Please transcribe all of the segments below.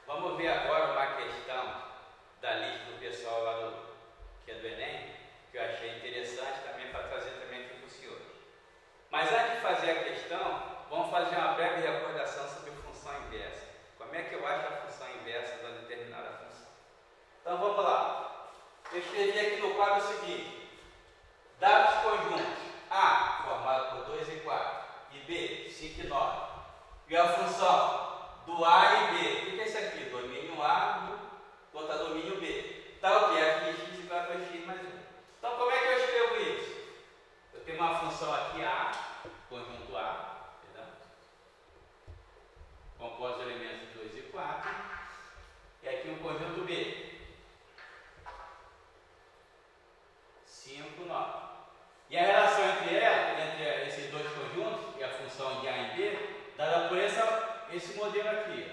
Vamos ver agora uma questão da lista do pessoal lá que é do Enem, que eu achei interessante também para trazer também aqui para os senhores. Mas antes de fazer a questão, vamos fazer uma breve recordação sobre função inversa. Como é que eu acho a função inversa de uma determinada função? Então vamos lá. Eu escrevi aqui no quadro o seguinte: dados conjuntos A, formado por 2 e 4, e B, 5 e 9. E a função do A e B. O que é isso aqui? Domínio A contra domínio B. Tá o que? F de x igual a 2x mais 1. Então como é que eu escrevo isso? Eu tenho uma função aqui A, conjunto A, perdão, composto de elementos 2 e 4. E aqui um conjunto B, 5, 9. E a relação entre esses dois conjuntos, e a função de A e B, dada por esse modelo aqui.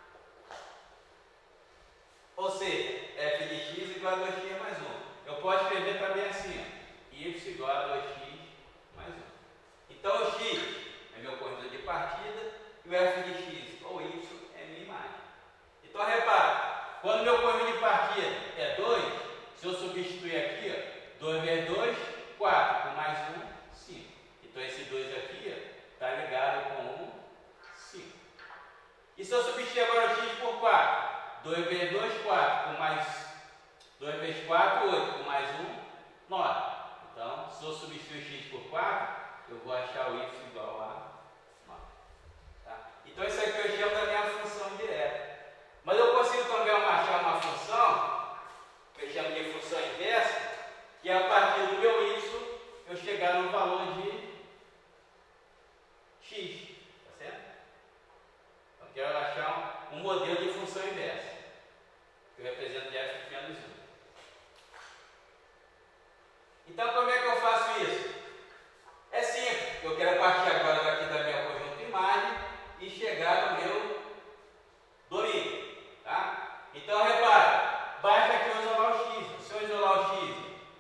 Ou seja, f de x igual a 2x mais 1. Eu posso escrever também assim, y igual a 2x mais 1. Então o x é meu conjunto de partida e o f de x ou y é minha imagem. Então repara, quando meu conjunto de partida é 2, se eu substituir aqui, 2 vezes 2, 4, com mais 1, 5. Então esse 2 aqui está ligado com 1, 5. E se eu substituir agora o x por 4, 2 vezes 2, 4, com mais 2 vezes 4, 8, com mais 1, 9. Então, se eu substituir o x por 4, eu vou achar o y igual a 9. Tá? Então isso aqui eu chamo da minha função direta. Mas eu consigo também achar uma função, que eu chamo de função inversa, que é a partir do meu y, eu chegar no valor de x. Tá certo? Então, quero achar um modelo de função inversa, que eu represento de f menos 1. Então, como é que eu faço isso? É simples. Eu quero partir agora daqui da minha conjunto imagem e chegar no meu domínio. Tá? Então, repare, basta aqui eu isolar o x. Se eu isolar o x,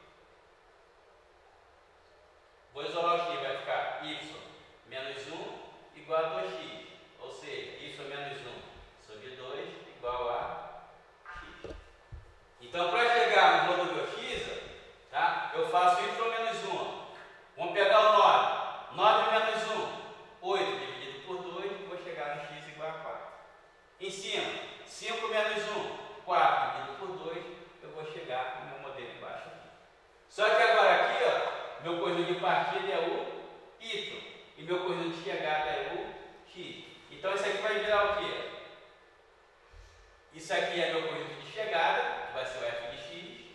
vou isolar o x, vai ficar y menos 1 igual a 2x. Ou seja, y menos 1 sobre 2 igual a x. Então, para chegar no valor do meu x, tá, eu faço y menos 1. Vamos pegar o 9. 9 menos 1, 8 dividido por 2, vou chegar no x igual a 4. Em cima, 5 menos 1, 4 dividido por 2, eu vou chegar no meu modelo embaixo aqui. Só que agora aqui, ó, meu conjunto de partida é o y e meu conjunto de chegada é o x. Então isso aqui vai virar o quê? Isso aqui é meu conjunto de chegada, que vai ser o f de x.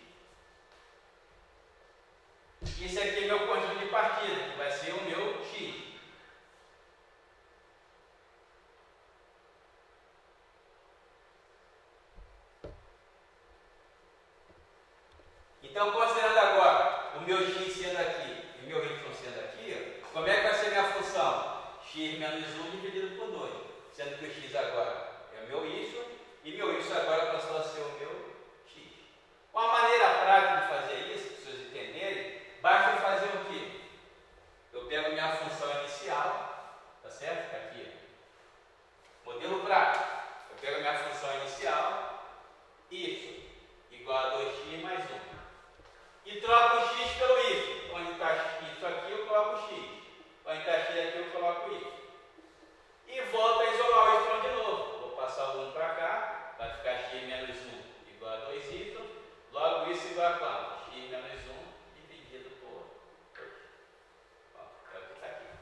Isso aqui é meu conjunto de partida, que vai ser o meu x. Então, considerando agora o meu x sendo aqui e o meu y sendo aqui, como é que vai ser minha função? X menos 1 dividido por 2, sendo que o x agora é o meu y e meu y agora passou a ser o meu x. Uma maneira prática de fazer isso, para vocês entenderem, basta eu fazer o quê? Eu pego minha função inicial, tá certo? Tá aqui, modelo prático. Eu pego minha função inicial, y igual a 2x mais 1. E troco o x pelo y. Onde está isso aqui, eu coloco o x. Onde está x aqui, eu coloco o y. E volto a isolar o y de novo. Vou passar o 1 para cá, vai ficar x menos 1 igual a 2y. Logo isso igual a quanto? X menos 1 dividido por 2. Ó, é o que está aqui.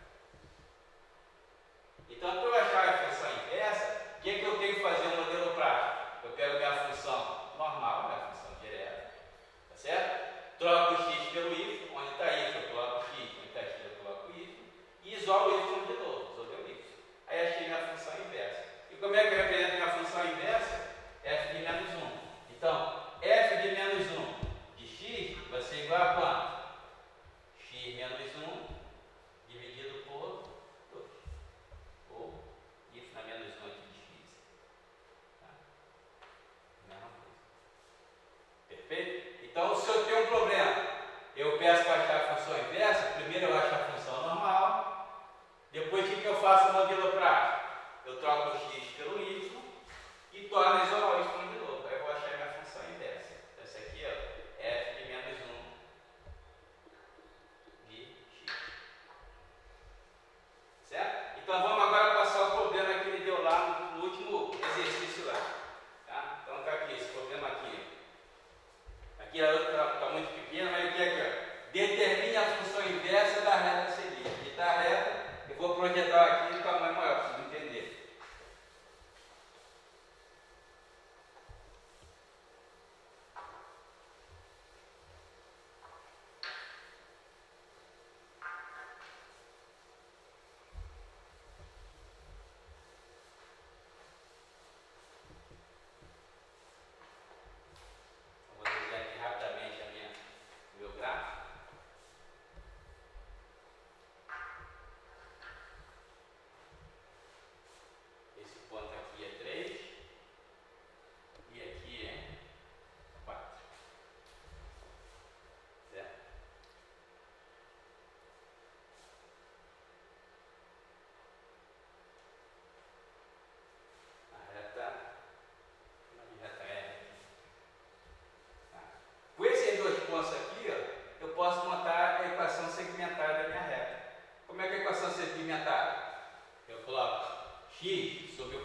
Então, para eu achar a função inversa, o que é que eu tenho que fazer no modelo prático? Eu pego minha função normal, minha função direta, tá certo? Troco o x pelo y, onde está y eu coloco x, onde está x eu coloco y, e isolo o y de novo, isolei o y. Aí achei minha função inversa. E como é que eu represento minha função inversa? F de menos 1. Então, f de menos 1 de x vai ser igual a quanto? X menos 1 dividido por 2. Ou y na menos 1 aqui de x. Tá? Mesma coisa. Perfeito? Então, se eu tenho um problema, eu peço para achar a função inversa, primeiro eu acho a função normal, depois o que eu faço no modelo prático? Eu troco o x pelo y e torno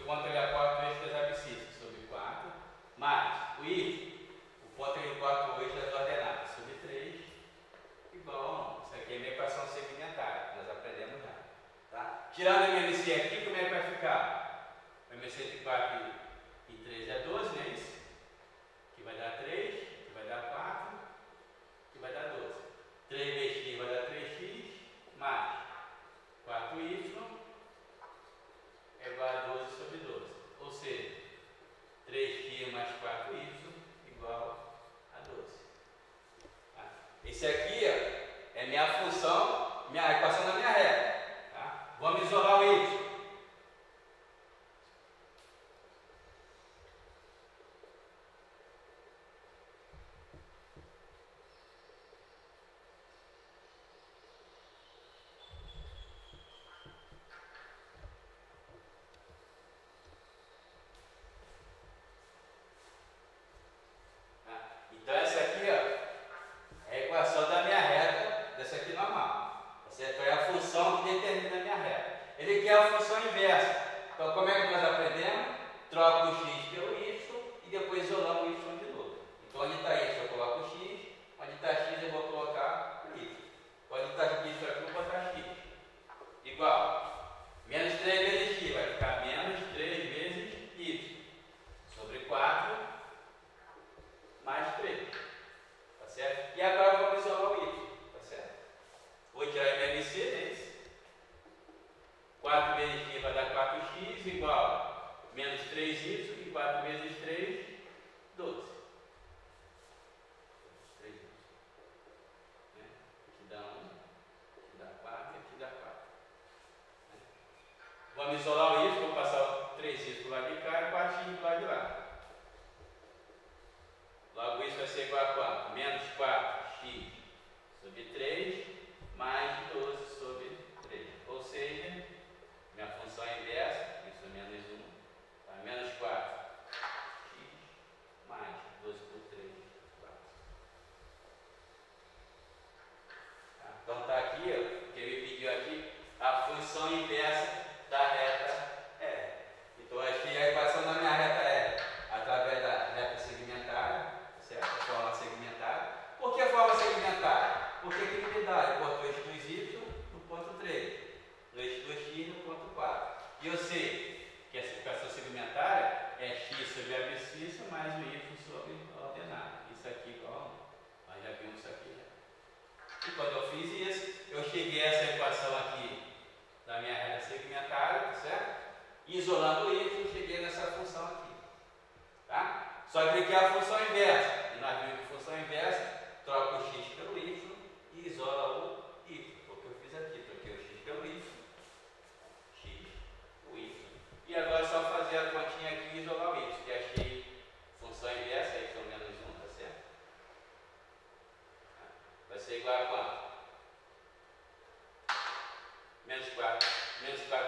ponto ele aporta o eixo das abscissas sobre 4, mais o y, o ponto ele aporta o eixo das ordenadas sobre 3, igual a 1. Isso aqui é minha equação segmentária, que nós aprendemos já. Tá? Tirando o MMC aqui, como é que vai ficar? O MMC de 4 e 3 é 12, não é isso? Que vai dar 3, que vai dar 4, que vai dar 12. 3 vezes x vai dar 3x, mais 4y é igual a 12 sobre 12. Ou seja, 3x mais 4y igual a 12. Tá? Esse aqui ó, é minha função, minha equação da minha reta. Tá? Vamos isolar o y. Então essa aqui ó, é a equação da minha reta, dessa aqui normal. Certo? É a função que determina a minha reta. Ele quer a função inversa. Então como é que nós aprendemos? Troca o x pelo y e depois isolamos o y de novo. Então onde está y eu coloco o x, onde está x eu vou colocar o y. Onde está y aqui eu vou botar x. Igual, menos 3 vezes x vai ficar menos 3 vezes y sobre 4 mais 3, tá certo? E agora vamos isolar o y, tá certo? Vou tirar o MMC desse. 4 vezes x vai dar 4x igual a menos 3y e 4 vezes 3, 12. 3, né? Aqui dá 1, aqui dá 4 e aqui dá 4. Né? Vamos isolar o y, vou passar o 3y para o lado de cá e 4x para o lado de lá. Logo isso vai ser igual a quanto? Menos 4x sobre 3 mais 12 sobre 3. Ou seja, minha função é inversa, isso é menos 1, tá? Menos 4x mais 12 por 3, 4. Tá? Então está aqui, ó, que ele pediu aqui, a função inversa da reta R. Então aqui a equação da minha reta é através da reta segmentária. Certo? A forma segmentária. Por que a forma segmentária? Porque aqui ele me dá, eu boto o eixo dos y no ponto 3, no eixo dos x no ponto 4. E eu sei que essa equação segmentária é x sobre a abscissa mais o y sobre a ordenada. Isso aqui igual a 1. Nós já vimos isso aqui. Já. E quando eu fiz isso, eu cheguei a essa equação aqui da minha reta segmentária, certo? E isolando o y, eu cheguei nessa função aqui. Tá? Só que aqui é a função inversa. E nós vimos que a função inversa troca o x pelo y e isola o y. Foi o que eu fiz aqui. Troquei o x pelo y, x, o y. E agora é só fazer a continha aqui e isolar o y. Que achei função inversa, y menos 1, tá certo? Vai ser igual a quanto? Menos 4. Menos 4